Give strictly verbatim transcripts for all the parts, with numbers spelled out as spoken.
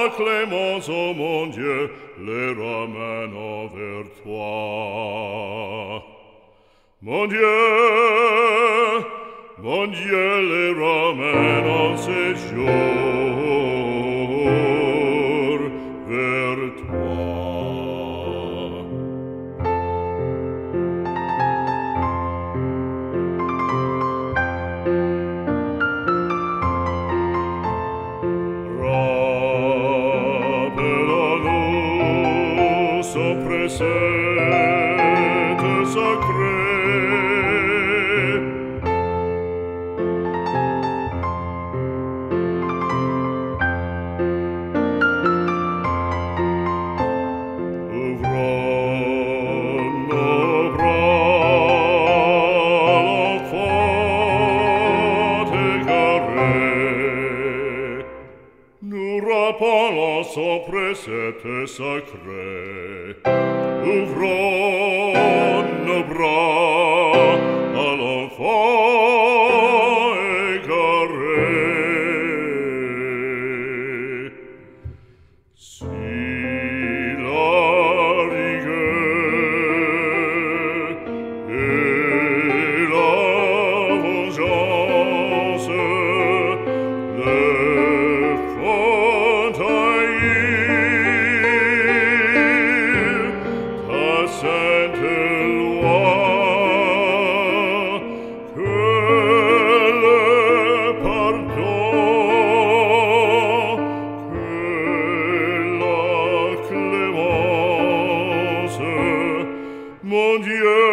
la clémence, ô mon Dieu, les ramène vers toi. Mon Dieu, mon Dieu, les ramène en séjour vers toi. Rappelle-nous son précepte sacré. Rappelons son précepte sacré. Ouvrons nos bras à l'enfant égaré. Si la rigueur et la vengeance le font haïr, ta sainte loi, que le pardon, que la clémence, mon Dieu,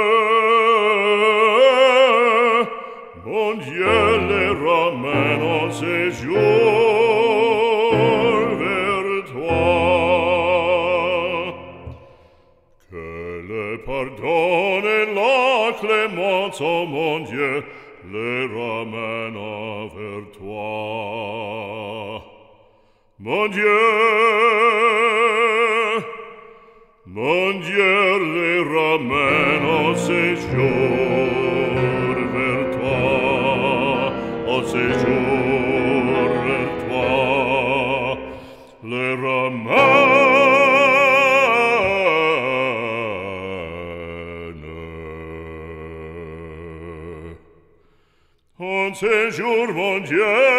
mon Dieu, les ramène en séjour vers toi. Que le pardon et la clémence, ô mon Dieu, les ramène vers toi. Mon Dieu, mon Dieu, les ramène en séjour vers toi, en séjour vers toi, les ramène en séjour, mon Dieu.